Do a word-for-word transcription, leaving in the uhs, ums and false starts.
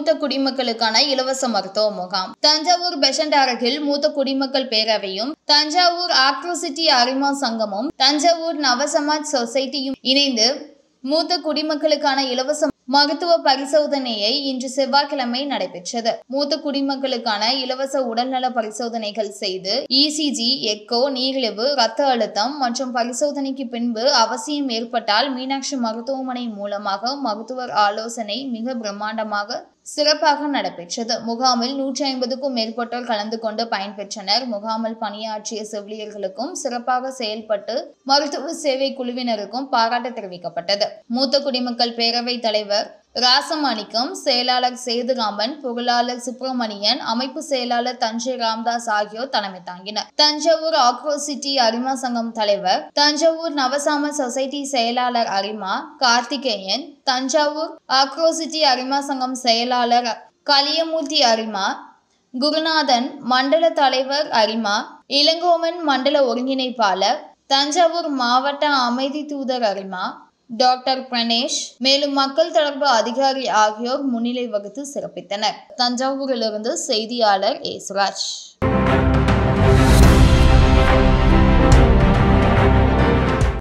மூத்த குடிமக்களுக்கான இலவச மருத்துவ முகாம். தஞ்சாவூர் பெசன்ட் அருகில் மூத்த குடிமக்கள் பேரவையும் தஞ்சாவூர் ஆக்ரோசிட்டி அரிமா சங்கமும் தஞ்சாவூர் நவசமாஜ் சொசைட்டியும் இணைந்து மூத்த குடிமக்களுக்கான இலவச மருத்துவ பரிசோதனையை இன்று செவ்வாய்க்கிழமை நடைபெற்றது. மூத்த குடிமக்களுக்கான இலவச உடல்நல பரிசோதனைகள் செய்து இசிஜி, எக்கோ, நீரிழிவு, இரத்த அழுத்தம் மற்றும் பரிசோதனைக்கு பின்பு அவசியம் ஏற்பட்டால் மீனாட்சி மருத்துவமனை மூலமாக மருத்துவர் ஆலோசனை மிக பிரம்மாண்டமாக சிறப்பாக நடைபெற்றது. முகாமில் நூற்றி ஐம்பதுக்கும் மேற்பட்டோர் கலந்து கொண்டு பயன்பெற்றனர். முகாமில் பணியாற்றிய செவிலியர்களுக்கும் சிறப்பாக செயல்பட்டு மருத்துவ சேவை குழுவினருக்கும் பாராட்டு தெரிவிக்கப்பட்டது. மூத்த குடிமக்கள் பேரவைத் தலைவர் ராசமாணிக்கம், செயலாளர் சேதுராமன், பொருளாளர் சுப்பிரமணியன், அமைப்பு செயலாளர் தஞ்சை ராம்தாஸ் ஆகியோர் தலைமை தாங்கினர். தஞ்சாவூர் ஆக்ரோசிட்டி அரிமா சங்கம் தலைவர், தஞ்சாவூர் நவசாம சொசைட்டி செயலாளர் அரிமா கார்த்திகேயன், தஞ்சாவூர் ஆக்ரோசிட்டி அரிமா சங்கம் செயலாளர் கலியமூர்த்தி அரிமா, குருநாதன், மண்டல தலைவர் அரிமா, இளங்கோவன் மண்டல ஒருங்கிணைப்பாளர், தஞ்சாவூர் மாவட்ட அமைதி தூதர் அரிமா, டாக்டர் பிரணேஷ், மேலும் மக்கள் தொடர்பு அதிகாரி ஆகியோர் முன்னிலை வகித்து சிறப்பித்தனர். தஞ்சாவூரிலிருந்து செய்தியாளர் ஏசுராஜ்.